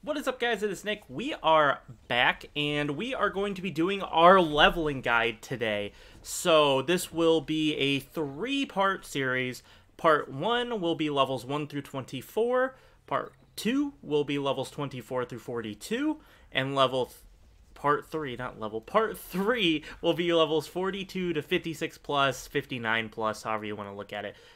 What is up, guys? It is Nick. We are back, and we are going to be doing our leveling guide today. So this will be a three-part series. Part 1 will be levels 1 through 24. Part 2 will be levels 24 through 42. And Part 3 will be levels 42 to 56 plus, 59 plus, however you want to look at it.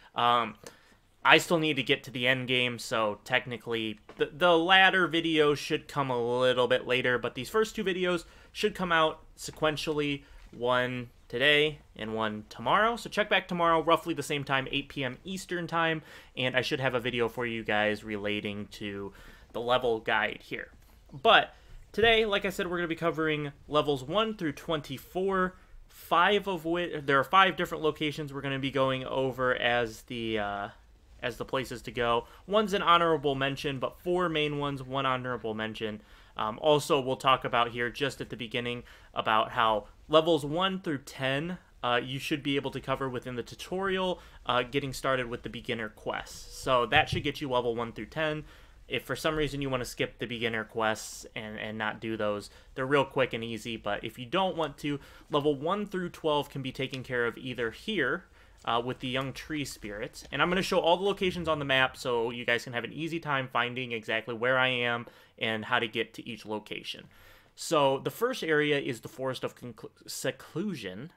I still need to get to the end game, so technically the latter video should come a little bit later, but these first two videos should come out sequentially, one today and one tomorrow. So check back tomorrow, roughly the same time, 8 p.m. Eastern time, and I should have a video for you guys relating to the level guide here. But today, like I said, we're going to be covering levels 1 through 24, there are 5 different locations we're going to be going over as the places to go. One's an honorable mention, but 4 main ones, 1 honorable mention. Also, we'll talk about here just at the beginning about how levels 1 through 10 you should be able to cover within the tutorial, getting started with the beginner quests. So that should get you level 1 through 10. If for some reason you want to skip the beginner quests and not do those, they're real quick and easy. But if you don't want to, level 1 through 12 can be taken care of either here, with the young tree spirits, and I'm going to show all the locations on the map so you guys can have an easy time finding exactly where I am and how to get to each location. So the first area is the Forest of Seclusion,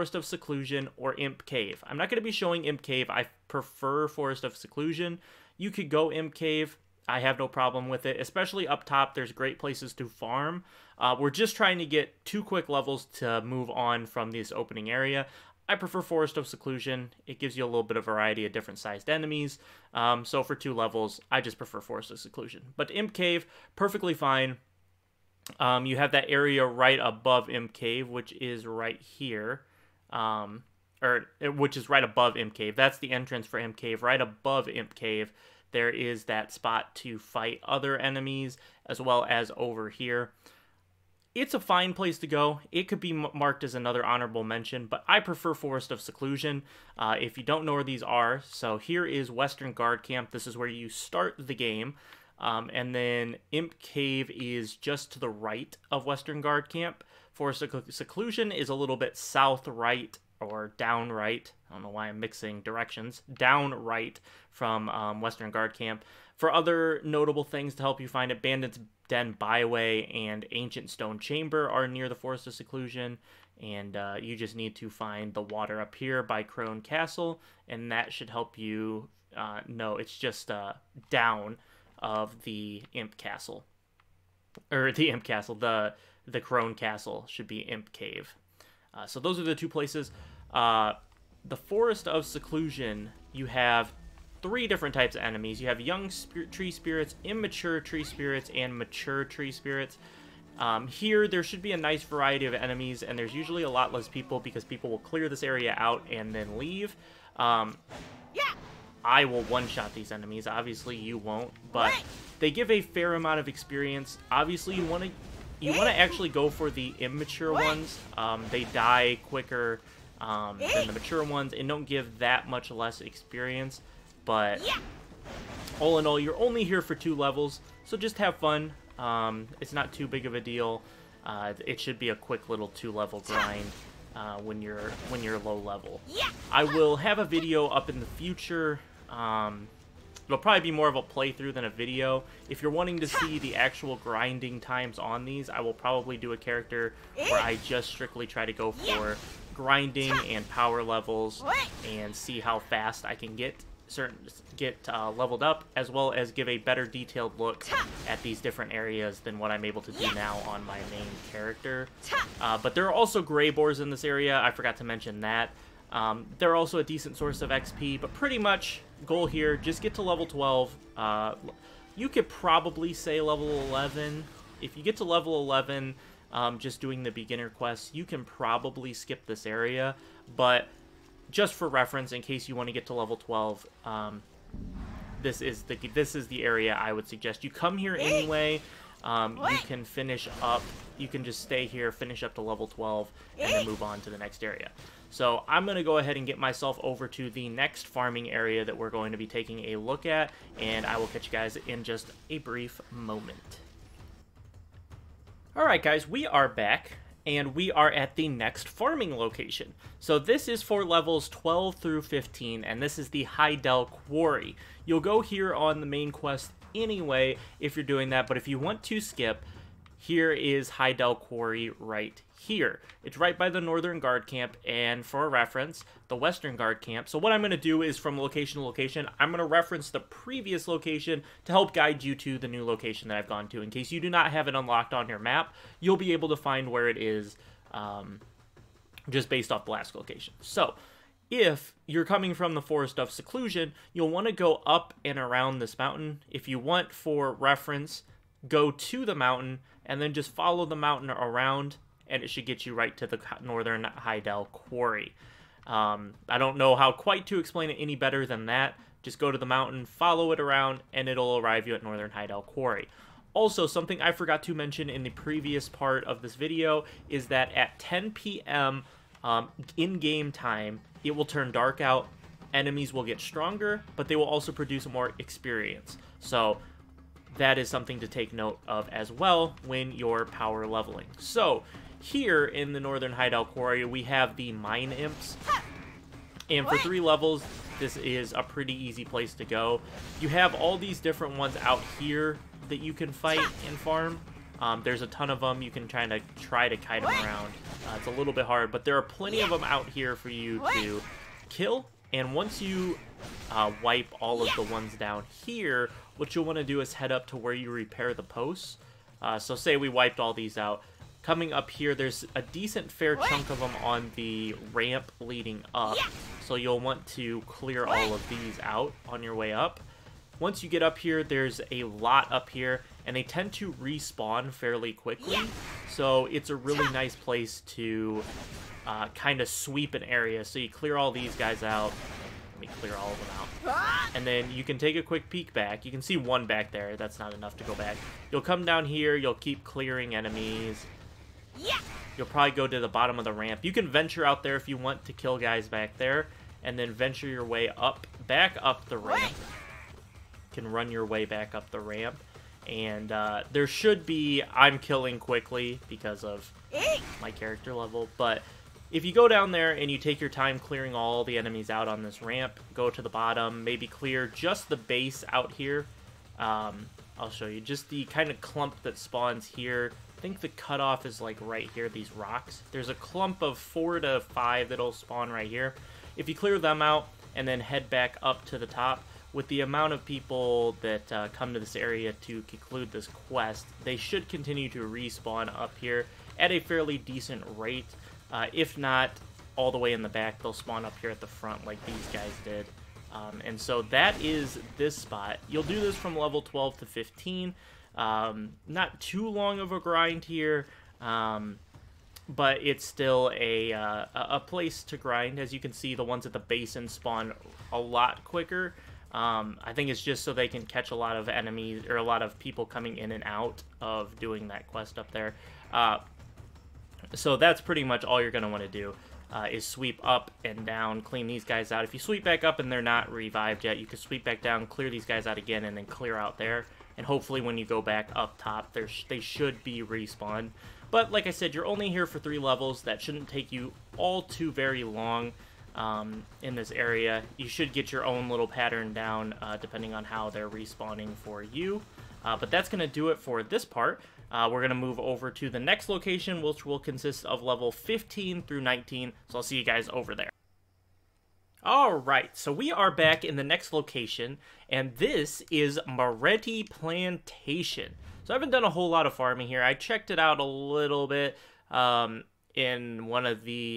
or Imp Cave. I'm not going to be showing Imp Cave. I prefer Forest of Seclusion. You could go Imp Cave. I have no problem with it, especially up top. There's great places to farm. We're just trying to get 2 quick levels to move on from this opening area. I prefer Forest of Seclusion. It gives you a little bit of variety of different sized enemies. So for 2 levels, I just prefer Forest of Seclusion. But Imp Cave, perfectly fine. You have that area right above Imp Cave, which is right here. Which is right above Imp Cave. That's the entrance for Imp Cave. Right above Imp Cave, there is that spot to fight other enemies, as well as over here. It's a fine place to go. It could be marked as another honorable mention, but I prefer Forest of Seclusion. If you don't know where these are, so here is Western Guard Camp. This is where you start the game. And then Imp Cave is just to the right of Western Guard Camp. Forest of Seclusion is a little bit south right or down right. I don't know why I'm mixing directions. Down right from Western Guard Camp. For other notable things to help you find it, Bandit's Den Byway and Ancient Stone Chamber are near the Forest of Seclusion, and you just need to find the water up here by Crone Castle, and that should help you know it's just down of the Imp Castle. Or the Imp Castle, the Crone Castle should be Imp Cave. So those are the 2 places. The Forest of Seclusion, you have 3 different types of enemies. You have young tree spirits, immature tree spirits, and mature tree spirits. Here, there should be a nice variety of enemies, and there's usually a lot less people because people will clear this area out and then leave. I will one-shot these enemies. Obviously, you won't, but they give a fair amount of experience. Obviously, you want to actually go for the immature ones. They die quicker than the mature ones and don't give that much less experience. But all in all, you're only here for 2 levels, so just have fun. It's not too big of a deal. It should be a quick little 2-level grind when you're low level. I will have a video up in the future. It'll probably be more of a playthrough than a video. If you're wanting to see the actual grinding times on these, I will probably do a character where I just strictly try to go for grinding and power levels and see how fast I can get leveled up, as well as give a better detailed look at these different areas than what I'm able to do now on my main character. But there are also gray boars in this area. I forgot to mention that. They're also a decent source of XP, but pretty much goal here, just get to level 12. You could probably say level 11. If you get to level 11, just doing the beginner quests, you can probably skip this area, but just for reference, in case you want to get to level 12, this is the area I would suggest you come here anyway. You can finish up. You can just stay here, finish up to level 12, and then move on to the next area. So I'm going to go ahead and get myself over to the next farming area that we're going to be taking a look at, and I will catch you guys in just a brief moment. Alright guys, we are back, and we are at the next farming location. So this is for levels 12 through 15, and this is the Hydaelyn Quarry. You'll go here on the main quest anyway if you're doing that, but if you want to skip, here is Hydaelyn Quarry right here. It's right by the Northern Guard Camp, and for a reference, the Western Guard Camp. So what I'm going to do is from location to location, I'm going to reference the previous location to help guide you to the new location that I've gone to. In case you do not have it unlocked on your map, you'll be able to find where it is just based off the last location. So if you're coming from the Forest of Seclusion, you'll want to go up and around this mountain. If you want, for reference, go to the mountain and then just follow the mountain around, and it should get you right to the Northern Hydaelyn Quarry. I don't know how quite to explain it any better than that. Just go to the mountain, follow it around, and it'll arrive you at Northern Hydaelyn Quarry. Also, something I forgot to mention in the previous part of this video is that at 10 p.m. In-game time, it will turn dark out. Enemies will get stronger, but they will also produce more experience. So that is something to take note of as well when you're power leveling. So here in the Northern Hydaelyn Quarry, we have the Mine Imps. And for 3 levels, this is a pretty easy place to go. You have all these different ones out here that you can fight and farm. There's a ton of them. You can try to kite them around. It's a little bit hard, but there are plenty of them out here for you to kill. And once you wipe all of the ones down here, what you'll want to do is head up to where you repair the posts. So say we wiped all these out. Coming up here, there's a decent fair chunk of them on the ramp leading up. So you'll want to clear all of these out on your way up. Once you get up here, there's a lot up here, and they tend to respawn fairly quickly. So it's a really nice place to kind of sweep an area. So you clear all these guys out. Let me clear all of them out. And then you can take a quick peek back. You can see one back there. That's not enough to go back. You'll come down here. You'll keep clearing enemies. You'll probably go to the bottom of the ramp. You can venture out there if you want to kill guys back there, and then venture your way up, back up the ramp. You can run your way back up the ramp. And there should be... I'm killing quickly because of my character level, but if you go down there and you take your time clearing all the enemies out on this ramp, go to the bottom, maybe clear just the base out here. I'll show you. Just the kind of clump that spawns here. I think the cutoff is like right here, these rocks. There's a clump of 4 to 5 that'll spawn right here. If you clear them out and then head back up to the top, with the amount of people that come to this area to conclude this quest, they should continue to respawn up here at a fairly decent rate. If not all the way in the back, they'll spawn up here at the front like these guys did. And so that is this spot. You'll do this from level 12 to 15. Not too long of a grind here, but it's still a place to grind. As you can see, the ones at the basin spawn a lot quicker. I think it's just so they can catch a lot of enemies, or a lot of people coming in and out of doing that quest up there. So that's pretty much all you're going to want to do, is sweep up and down, clean these guys out. If you sweep back up and they're not revived yet, you can sweep back down, clear these guys out again, and then clear out there. And hopefully when you go back up top, they should be respawned. But like I said, you're only here for 3 levels. That shouldn't take you all too very long in this area. You should get your own little pattern down depending on how they're respawning for you. But that's going to do it for this part. We're going to move over to the next location, which will consist of level 15 through 19. So I'll see you guys over there. Alright, so we are back in the next location, and this is Maretti Plantation. So I haven't done a whole lot of farming here. I checked it out a little bit in one of the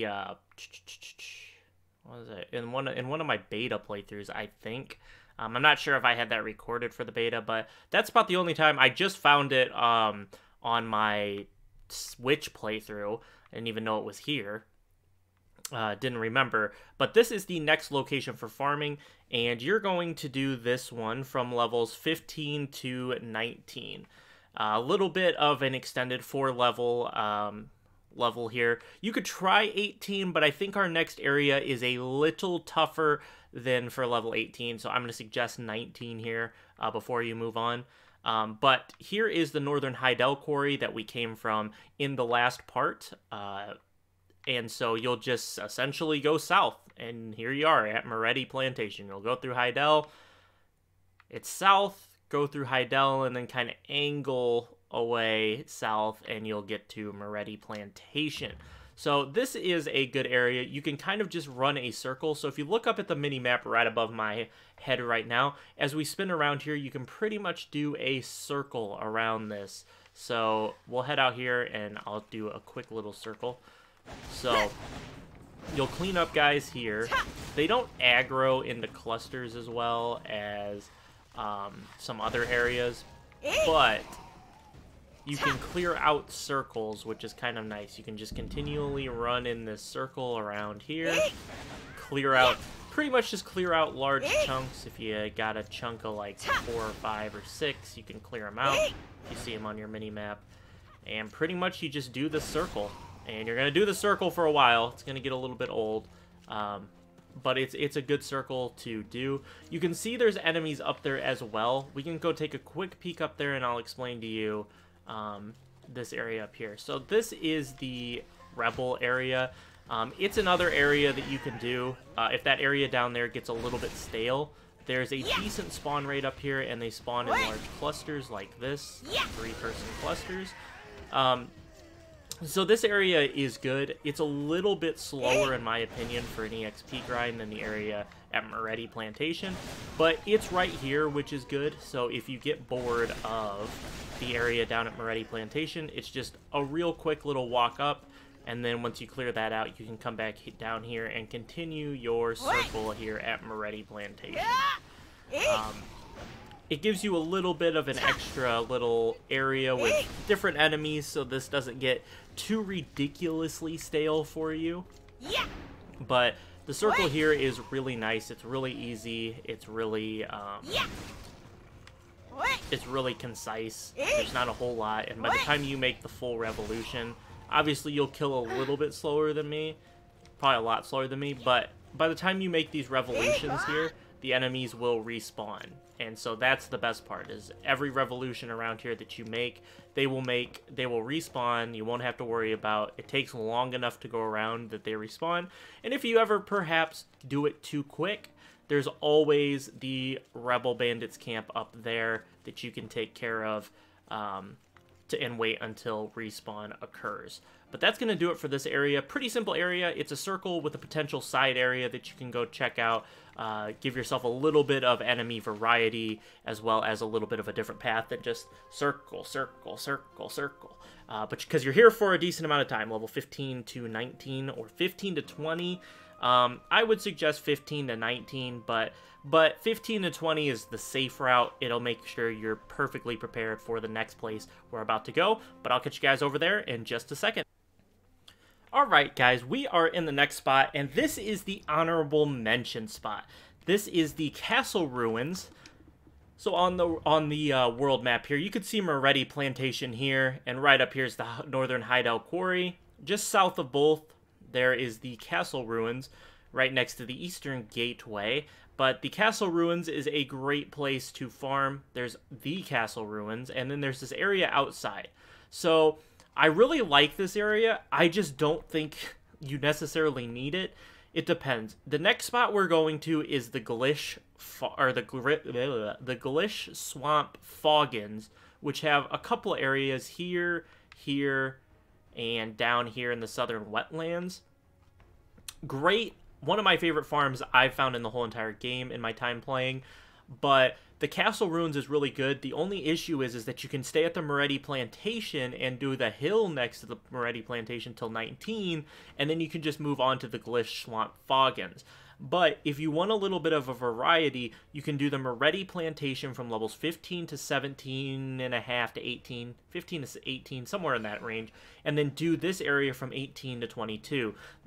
what was it? In one of my beta playthroughs, I think. I'm not sure if I had that recorded for the beta, but that's about the only time. I just found it on my Switch playthrough. I didn't even know it was here. Didn't remember. But this is the next location for farming, and you're going to do this one from levels 15 to 19. A little bit of an extended 4-level level here. You could try 18, but I think our next area is a little tougher than for level 18, so I'm going to suggest 19 here before you move on. But here is the Northern Hydel Quarry that we came from in the last part. And so you'll just essentially go south. And here you are at Moretti Plantation. You'll go through Hydel. It's south, go through Hydel, and then kind of angle away south, and you'll get to Moretti Plantation. So this is a good area. You can kind of just run a circle. So if you look up at the mini-map right above my head right now, as we spin around here, you can pretty much do a circle around this. So we'll head out here, and I'll do a quick little circle. So you'll clean up guys here. They don't aggro into clusters as well as some other areas, but you can clear out circles, which is kind of nice. You can just continually run in this circle around here, clear out, pretty much just clear out large chunks. If you got a chunk of like 4 or 5 or 6, you can clear them out. You see them on your mini map, and pretty much you just do the circle. And you're going to do the circle for a while. It's going to get a little bit old. But it's a good circle to do. You can see there's enemies up there as well. We can go take a quick peek up there, and I'll explain to you this area up here. So this is the Rebel area. It's another area that you can do. If that area down there gets a little bit stale, there's a decent spawn rate up here, and they spawn in large clusters like this, 3-person clusters. So this area is good. It's a little bit slower, in my opinion, for an EXP grind than the area at Moretti Plantation, but it's right here, which is good. So if you get bored of the area down at Moretti Plantation, it's just a real quick little walk up, and then once you clear that out, you can come back down here and continue your circle here at Moretti Plantation. It gives you a little bit of an extra little area with different enemies, so this doesn't get too ridiculously stale for you. But the circle here is really nice. It's really easy. It's really concise. There's not a whole lot, and by the time you make the full revolution, obviously you'll kill a little bit slower than me, probably a lot slower than me, but by the time you make these revolutions here, the enemies will respawn. And so that's the best part, is every revolution around here that you make, they will respawn. You won't have to worry about it. Takes long enough to go around that they respawn. And if you ever perhaps do it too quick, there's always the Rebel Bandits camp up there that you can take care of and wait until respawn occurs. But that's going to do it for this area. Pretty simple area. It's a circle with a potential side area that you can go check out. Give yourself a little bit of enemy variety, as well as a little bit of a different path than just circle, circle, circle, circle. But because you're here for a decent amount of time, level 15 to 19 or 15 to 20, I would suggest 15 to 19, but 15 to 20 is the safe route. It'll make sure you're perfectly prepared for the next place we're about to go. But I'll catch you guys over there in just a second. Alright guys, we are in the next spot, and this is the honorable mention spot. This is the Castle Ruins. So on the world map here, you could see Moretti Plantation here, and right up here is the Northern Hydel Quarry. Just south of both, there is the Castle Ruins, right next to the Eastern Gateway. But the Castle Ruins is a great place to farm. There's the Castle Ruins, and then there's this area outside. So I really like this area. I just don't think you necessarily need it. It depends. The next spot we're going to is the Glish Swamp Foggins, which have a couple areas here, here, and down here in the southern wetlands. Great. One of my favorite farms I've found in the whole entire game in my time playing. But the Castle Ruins is really good. The only issue is that you can stay at the Moretti Plantation and do the hill next to the Moretti Plantation till 19, and then you can just move on to the Glish Swamp Foggins. But if you want a little bit of a variety, you can do the Moretti Plantation from levels 15 to 17 and a half to 18, 15 to 18, somewhere in that range, and then do this area from 18 to 22.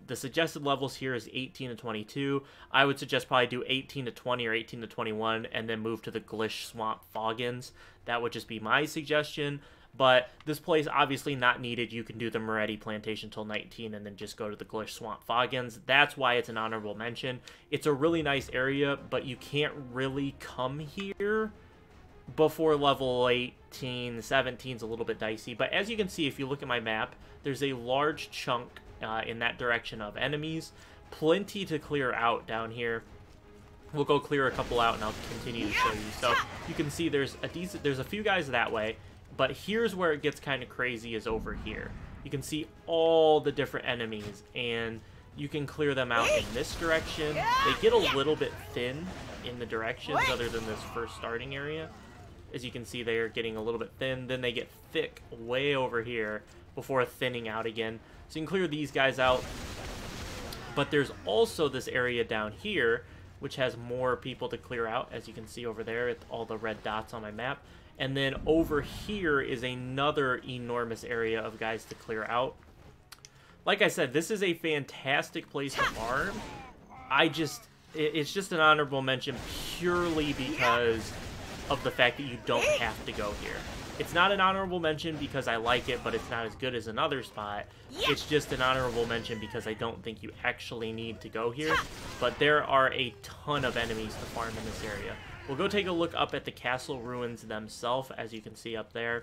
The suggested levels here is 18 to 22. I would suggest probably do 18 to 20 or 18 to 21 and then move to the Glish Swamp Foggins. That would just be my suggestion. But this place, obviously not needed. You can do the Moretti Plantation till 19 and then just go to the Glish Swamp Foggins. That's why it's an honorable mention. It's a really nice area, but you can't really come here before level 18. 17 is a little bit dicey. But as you can see, if you look at my map, there's a large chunk in that direction of enemies. Plenty to clear out down here. We'll go clear a couple out and I'll continue to show you. So you can see there's a few guys that way. But here's where it gets kind of crazy, is over here. You can see all the different enemies, and you can clear them out in this direction. They get a little bit thin in the directions other than this first starting area. As you can see, they are getting a little bit thin. Then they get thick way over here before thinning out again. So you can clear these guys out. But there's also this area down here, which has more people to clear out, as you can see over there, all the red dots on my map. And then over here is another enormous area of guys to clear out. Like I said, this is a fantastic place to farm. It's just an honorable mention purely because of the fact that you don't have to go here. It's not an honorable mention because I like it, but it's not as good as another spot. It's just an honorable mention because I don't think you actually need to go here. But there are a ton of enemies to farm in this area. We'll go take a look up at the castle ruins themselves, as you can see up there.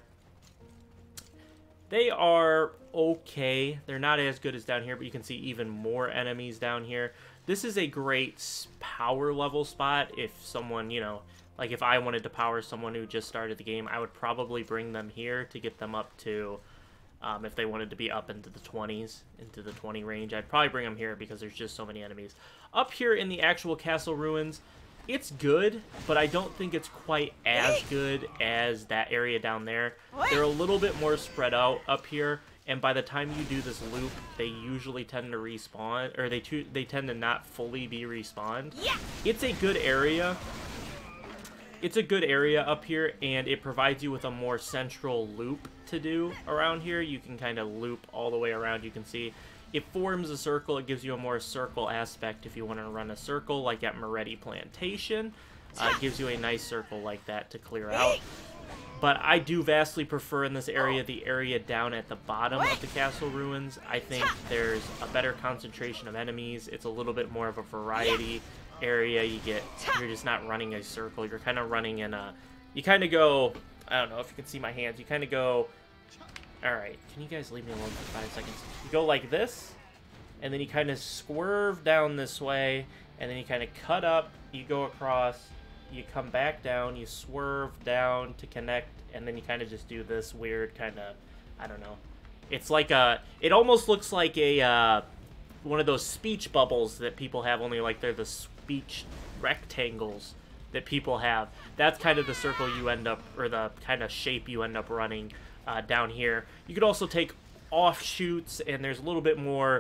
They are okay. They're not as good as down here, but you can see even more enemies down here. This is a great power level spot if someone, you know, like if I wanted to power someone who just started the game, I would probably bring them here to get them up to, if they wanted to be up into the 20s, into the 20 range, I'd probably bring them here because there's just so many enemies. Up here in the actual castle ruins, it's good, but I don't think it's quite as good as that area down there. They're a little bit more spread out up here, and by the time you do this loop, they usually tend to respawn, or they tend to not fully be respawned. It's a good area. It's a good area up here, and it provides you with a more central loop to do around here. You can kind of loop all the way around. You can see it forms a circle. It gives you a more circle aspect if you want to run a circle like at Moretti Plantation. It gives you a nice circle like that to clear out. But I do vastly prefer in this area the area down at the bottom of the castle ruins. I think there's a better concentration of enemies. It's a little bit more of a variety area. You're just not running a circle. You're kind of running in a... You kind of go... I don't know if you can see my hands. You kind of go... Alright, can you guys leave me alone for 5 seconds? You go like this, and then you kind of swerve down this way, and then you kind of cut up, you go across, you come back down, you swerve down to connect, and then you kind of just do this weird kind of, I don't know. It's like a, it almost looks like a, one of those speech bubbles that people have, only like they're the speech rectangles that people have. That's kind of the circle you end up, or the kind of shape you end up running down here. You could also take offshoots, and there's a little bit more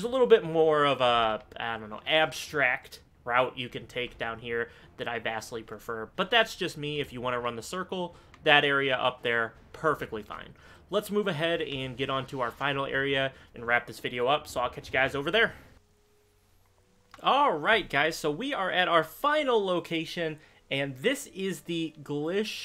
of a, I don't know, abstract route you can take down here that I vastly prefer. But that's just me. If you want to run the circle, that area up there, perfectly fine. Let's move ahead and get on to our final area and wrap this video up, so I'll catch you guys over there. Alright guys, so we are at our final location, and this is the Glish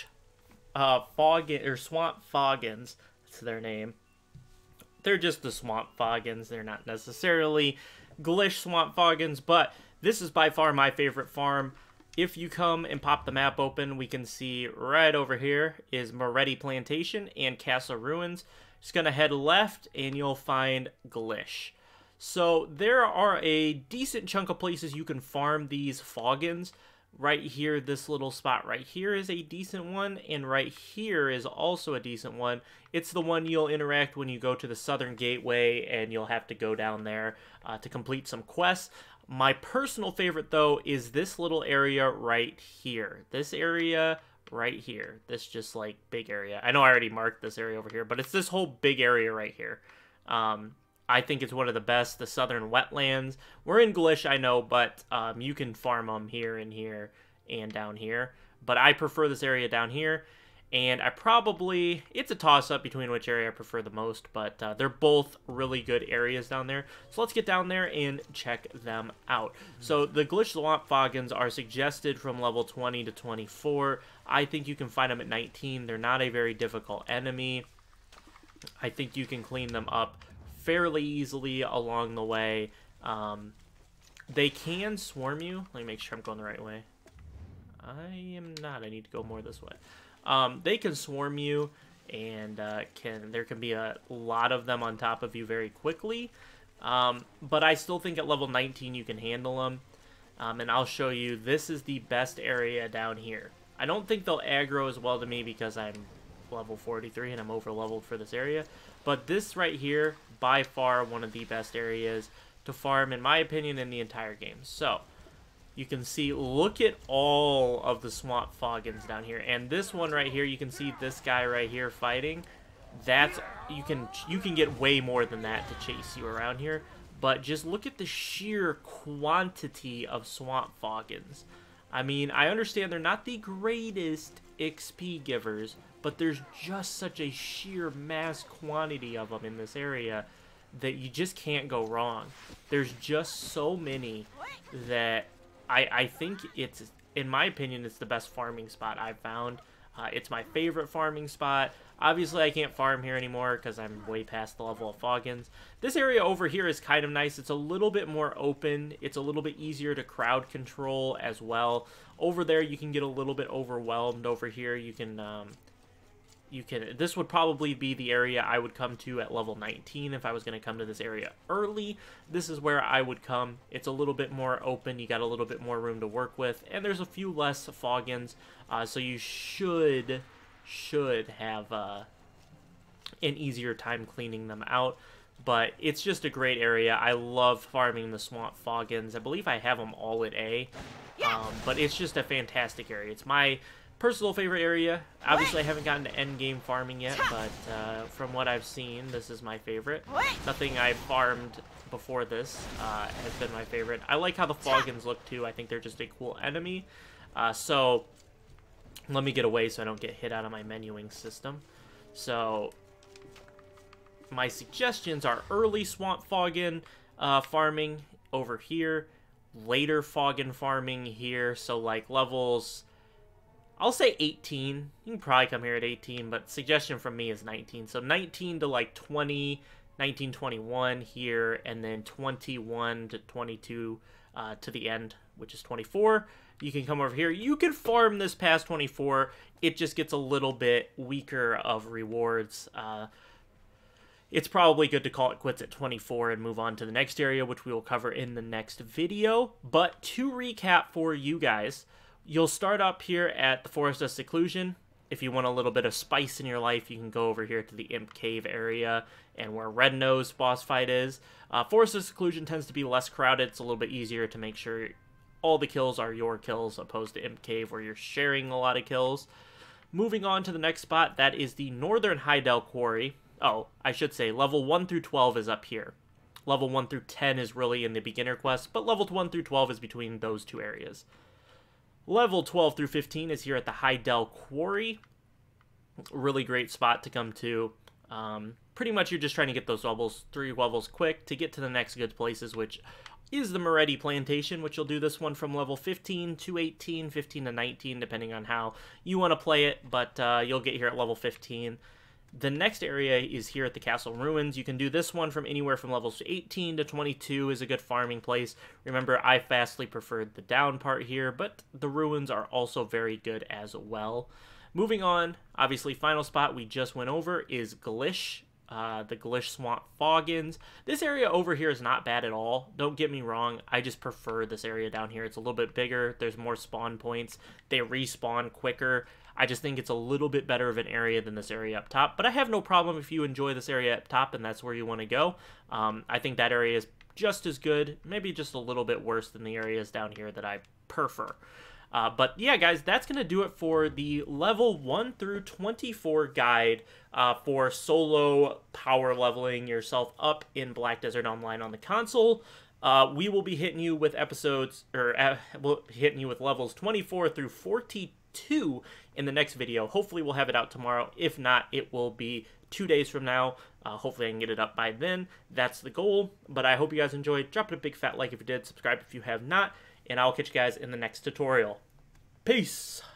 Swamp Foggins. That's their name. They're just the Swamp Foggins. They're not necessarily Glish Swamp Foggins, but this is by far my favorite farm. If you come and pop the map open, we can see right over here is Moretti Plantation and Castle Ruins. Just gonna head left and you'll find Glish. So there are a decent chunk of places you can farm these Foggins. Right here, this little spot right here is a decent one, and right here is also a decent one. It's the one you'll interact when you go to the Southern Gateway, and you'll have to go down there to complete some quests. My personal favorite, though, is this little area right here. This area right here. This just, like, big area. I know I already marked this area over here, but it's this whole big area right here. I think it's one of the best, the Southern Wetlands. We're in Glish, I know, but you can farm them here and here and down here. But I prefer this area down here. And it's a toss-up between which area I prefer the most, but they're both really good areas down there. So let's get down there and check them out. So the Glitch Swamp Foggans are suggested from level 20 to 24. I think you can find them at 19. They're not a very difficult enemy. I think you can clean them up fairly easily along the way. They can swarm you. Let me make sure I'm going the right way. I am not. I need to go more this way. They can swarm you, and there can be a lot of them on top of you very quickly. But I still think at level 19 you can handle them. And I'll show you, this is the best area down here. I don't think they'll aggro as well to me because I'm level 43 and I'm over leveled for this area. But this right here, by far one of the best areas to farm, in my opinion, in the entire game. So you can see, look at all of the Swamp Foggans down here. And this one right here, you can see this guy right here fighting. That's, you can get way more than that to chase you around here. But just look at the sheer quantity of Swamp Foggans. I mean, I understand they're not the greatest XP givers, but there's just such a sheer mass quantity of them in this area that you just can't go wrong. There's just so many that I think it's, in my opinion, it's the best farming spot I've found. It's my favorite farming spot. Obviously, I can't farm here anymore because I'm way past the level of Foggans. This area over here is kind of nice. It's a little bit more open. It's a little bit easier to crowd control as well. Over there, you can get a little bit overwhelmed. Over here, you can this would probably be the area I would come to at level 19 if I was going to come to this area early. This is where I would come. It's a little bit more open. You got a little bit more room to work with, and there's a few less Foggans, so you should have an easier time cleaning them out. But it's just a great area. I love farming the Swamp Foggans. I believe I have them all at A, but it's just a fantastic area. It's my personal favorite area. Obviously, I haven't gotten to end game farming yet, but from what I've seen, this is my favorite. Nothing I farmed before this has been my favorite. I like how the Foggans look too. I think they're just a cool enemy. So let me get away so I don't get hit out of my menuing system. So my suggestions are early Swamp Foggan farming over here, later Foggan farming here. So like levels, I'll say 18. You can probably come here at 18, but suggestion from me is 19. So 19 to like 20, 19, 21 here, and then 21 to 22 to the end, which is 24. You can come over here. You can farm this past 24. It just gets a little bit weaker of rewards. It's probably good to call it quits at 24 and move on to the next area, which we will cover in the next video. But to recap for you guys, you'll start up here at the Forest of Seclusion. If you want a little bit of spice in your life, you can go over here to the Imp Cave area and where Red Nose boss fight is. Forest of Seclusion tends to be less crowded. It's a little bit easier to make sure all the kills are your kills, opposed to Imp Cave where you're sharing a lot of kills. Moving on to the next spot, that is the Northern Hydel Quarry. Oh, I should say level 1 through 12 is up here. Level 1 through 10 is really in the beginner quest, but level 1 through 12 is between those two areas. Level 12 through 15 is here at the Hydel Quarry. Really great spot to come to. Pretty much you're just trying to get those levels, 3 levels quick to get to the next good places, which is the Moretti Plantation, which you'll do this one from level 15 to 18, 15 to 19, depending on how you want to play it, but you'll get here at level 15. The next area is here at the Castle Ruins. You can do this one from anywhere from levels 18 to 22 is a good farming place. Remember, I vastly preferred the down part here, but the ruins are also very good as well. Moving on, obviously, final spot we just went over is Glish, the Glish Swamp Foggans. This area over here is not bad at all. Don't get me wrong, I just prefer this area down here. It's a little bit bigger. There's more spawn points. They respawn quicker. I just think it's a little bit better of an area than this area up top. But I have no problem if you enjoy this area up top and that's where you want to go. I think that area is just as good, maybe just a little bit worse than the areas down here that I prefer. But yeah, guys, that's going to do it for the level 1 through 24 guide for solo power leveling yourself up in Black Desert Online on the console. We will be hitting you with we'll be hitting you with levels 24 through 42 in the next video. Hopefully we'll have it out tomorrow. If not, it will be 2 days from now. Hopefully I can get it up by then. That's the goal. But I hope you guys enjoyed. Drop it a big fat like if you did. Subscribe if you have not. And I'll catch you guys in the next tutorial. Peace!